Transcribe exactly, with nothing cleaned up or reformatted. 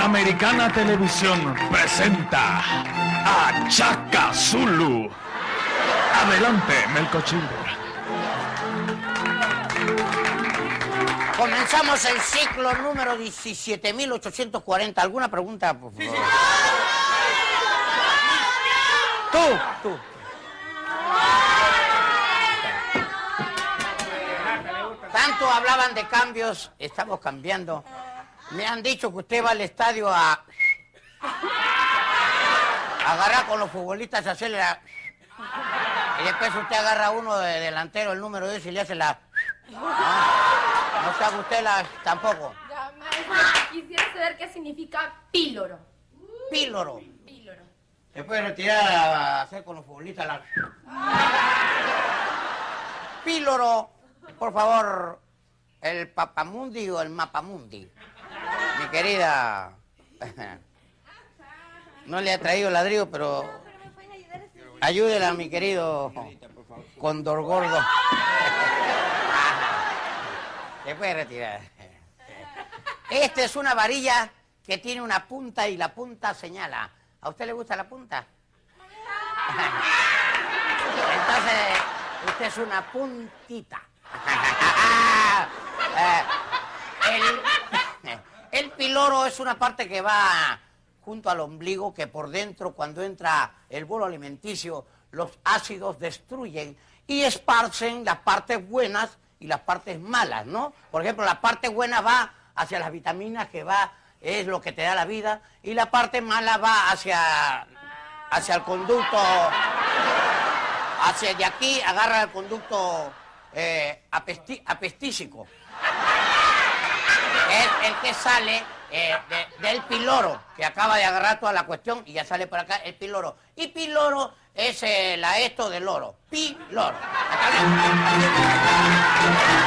Panamericana Televisión presenta a Chaka Zulu. Adelante, Melcochilde. Comenzamos el ciclo número diecisiete mil ochocientos cuarenta. ¿Alguna pregunta, por favor? Sí, sí. Tú, tú. Tanto hablaban de cambios, estamos cambiando. Me han dicho que usted va al estadio a... a agarrar con los futbolistas, a hacerle la... y después usted agarra a uno de delantero, el número diez, y le hace la... No, no sabe usted la... tampoco. Ya, maestro, quisiera saber qué significa píloro. Píloro. Píloro. Se puede retirar a hacer con los futbolistas la... Píloro, por favor, el papamundi o el mapamundi. Mi querida... No le ha traído ladrillo, pero... ayúdela a mi querido Condor Gordo. Se puede retirar. Esta es una varilla que tiene una punta y la punta señala. ¿A usted le gusta la punta? Entonces, usted es una puntita. El, el piloro es una parte que va junto al ombligo, que por dentro, cuando entra el bolo alimenticio, los ácidos destruyen y esparcen las partes buenas y las partes malas, ¿no? Por ejemplo, la parte buena va hacia las vitaminas, que va, es lo que te da la vida, y la parte mala va hacia, hacia el conducto, hacia de aquí, agarra el conducto eh, apesti, apestícico. Es el que sale eh, de, del piloro, que acaba de agarrar toda la cuestión y ya sale por acá el piloro. Y piloro es eh, la esto del oro. Piloro.